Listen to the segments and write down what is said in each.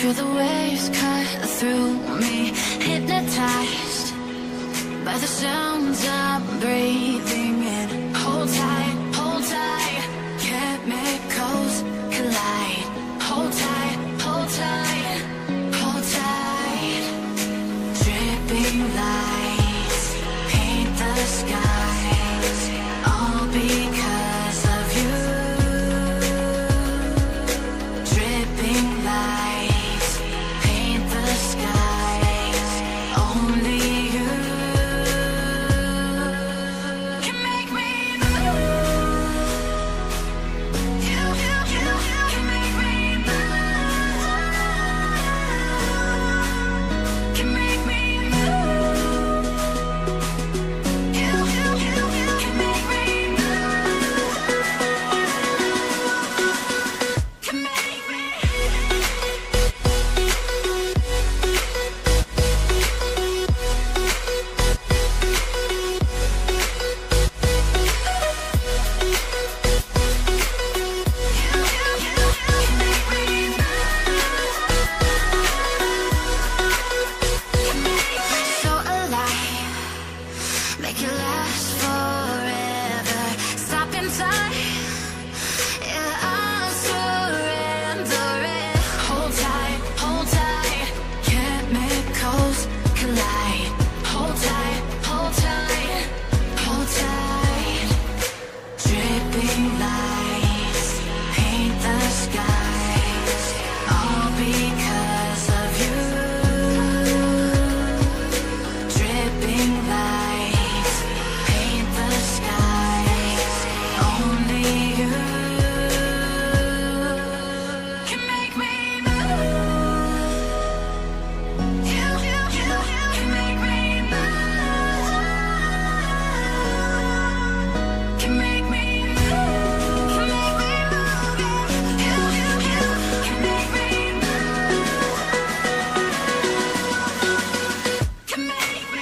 Feel the waves cut through me, hypnotized by the sounds I'm breathing in. Hold tight, chemicals collide. Hold tight, hold tight, hold tight. Dripping lights paint the skies, all because of you. Dripping lights paint the skies, only you can make me move. You can make me move. Can make me move. You can make me move. Can make me. So alive, make it last forever. Stop in time, yeah, I'm surrendering. Hold tight, chemicals collide. Hold tight, hold tight, hold tight. Dripping lights paint the skies, all because of you. Dripping lights paint the skies, only you can make me move. You can make me move. Can make me move. Can make me move. You can make me move. Can make me.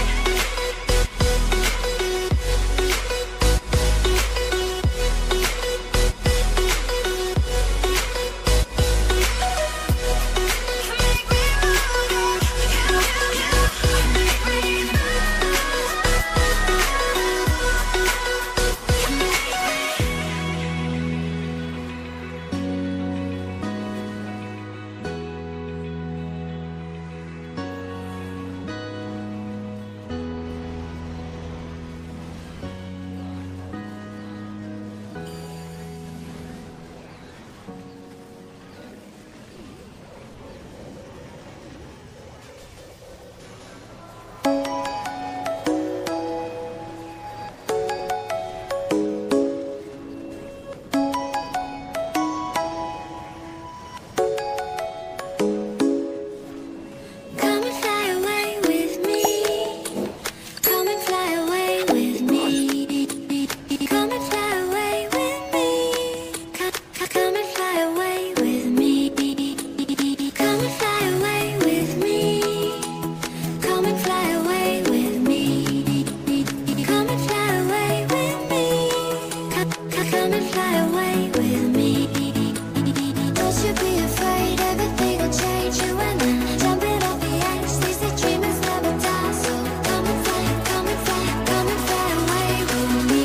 Come and fly away with me. Come and fly away with me. Come and fly away with me. Come and fly away with me. Come and fly away with me. Come and fly away with me. Come and fly away with me. Come and fly away with me. Don't you be afraid, everything will change. You and I, jumping off the edge. They say dreamers never die, so come and fly, come and fly, come and fly away with me.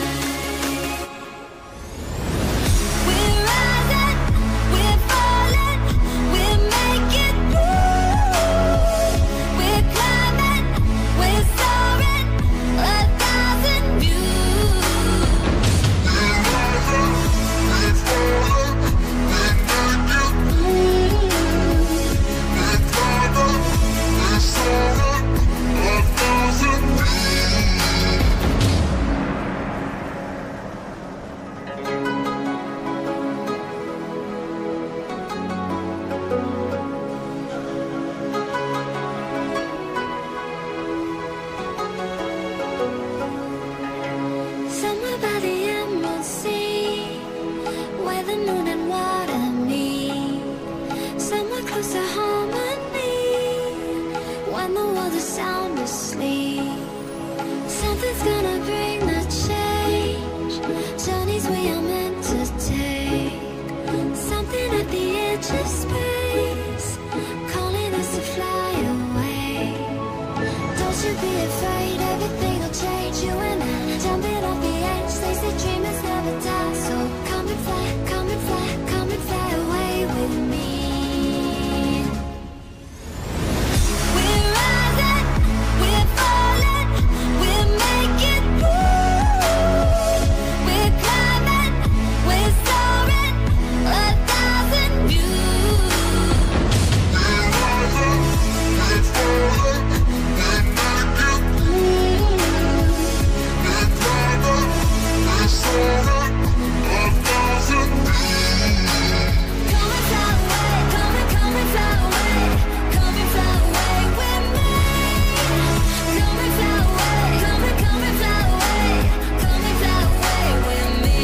We're rising, we're falling, we're making moves. We're climbing, we're soaring, 1,000 views. Somewhere by the emerald sea, where the moon and water meet. Somewhere close to harmony, when the world is sound asleep. Something's gonna bring the change, journeys we are meant to take. Something at the edge of space, Don't you be afraid, everything will change. You and I, jumping off the edge. They say dreamers never die. So come and fly, come and fly, come and fly away with me. We're rising, we're falling, we're making moves. We're climbing, we're soaring, 1,000 views. We're rising, we're falling, we're making moves. We're climbing, we're soaring, 1,000 views. Come and fly away, come and fly away, come and fly away with me. Come and fly away, come and fly away, come and fly away with me.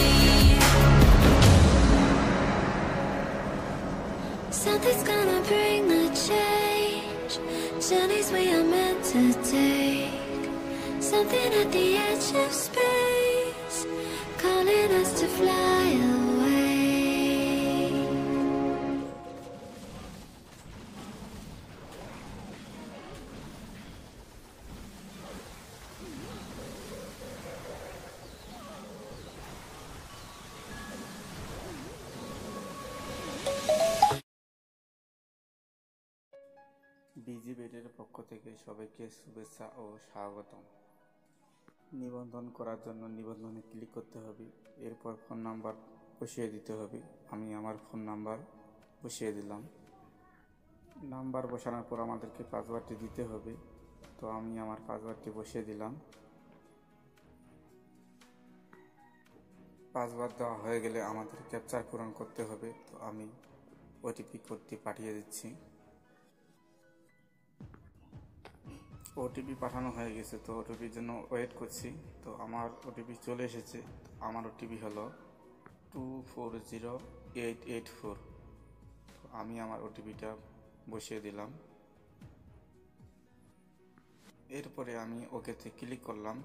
Something's gonna bring the change. Journeys we are meant to take. Something at the edge of space, calling us to fly away. বিজি বেডের পক্ষ থেকে সবাইকে শুভেচ্ছা ও স্বাগতম। নিবন্ধন করার জন্য নিবন্ধনে ক্লিক করতে হবে, এরপর ফোন নাম্বার বসিয়ে দিতে হবে। আমি আমার ফোন নাম্বার বসিয়ে দিলাম। নাম্বার বসানোর পর আমাদেরকে পাসওয়ার্ডটি দিতে হবে, তো আমি আমার পাসওয়ার্ডটি বসিয়ে দিলাম। পাসওয়ার্ড দেওয়া হয়ে গেলে আমাদের ক্যাপচার পূরণ করতে হবে, তো আমি ওটিপি কোডটি পাঠিয়ে দিচ্ছি। ওটিপি পাঠানো হয়ে গেছে, তো ওটিপির জন্য ওয়েট করছি। তো আমার ওটিপি চলে এসেছে। আমার ওটিপি হলো 240884। তো আমি আমার ওটিপিটা বসিয়ে দিলাম। এরপরে আমি ওকেতে ক্লিক করলাম।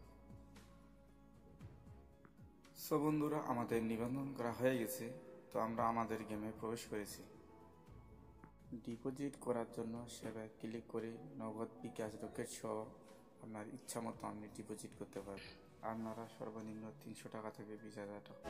সো বন্ধুরা, আমাদের নিবন্ধন করা হয়ে গেছে, তো আমরা আমাদের গেমে প্রবেশ করেছি। ডিপোজিট করার জন্য সেবায় ক্লিক করে নগদ, বিকাশ, রকেট সহ আপনার ইচ্ছা মতো আপনি ডিপোজিট করতে পারবেন। আপনারা সর্বনিম্ন 300 টাকা থেকে 20,000 টাকা।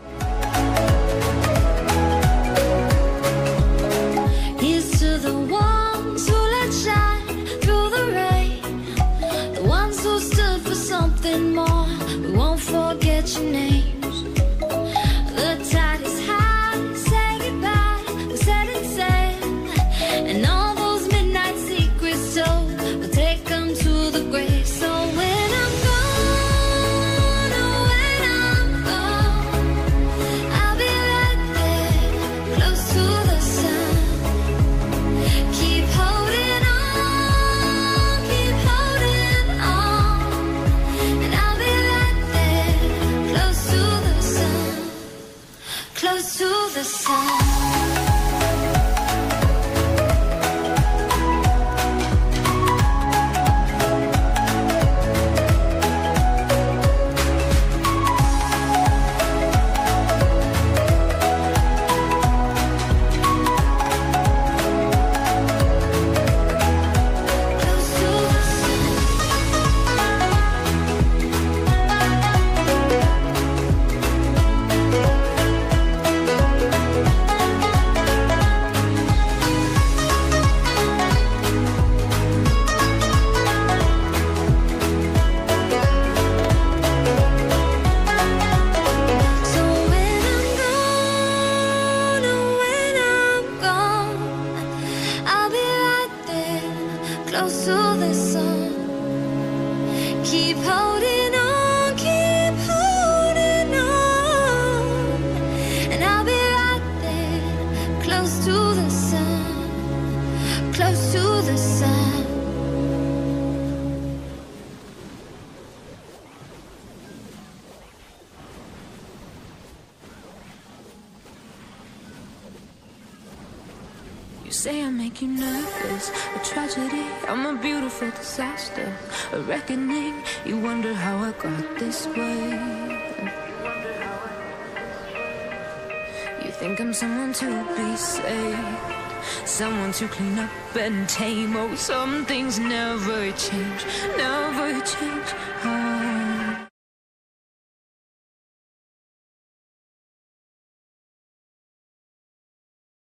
Here's to the ones who let shine through the rain, the ones who stood for something more. We won't forget your names. The tide is high, say goodbye, we're setting sail, and all those midnight secrets told, we'll take them to the grave. So when I'm gone, oh when I'm gone, I'll be right there, close to the sun. Keep holding on, and I'll be right there, close to the sun, close to the sun. So when I'm gone, oh when I'm gone, I'll be right there, close to the sun. Keep holding on, and I'll be right there, close to the sun, close to the sun. You say I make you nervous, a tragedy, I'm a beautiful disaster, a reckoning. You wonder how I got this way. You think I'm someone to be saved, someone to clean up and tame. Oh, some things never change, never change. Oh.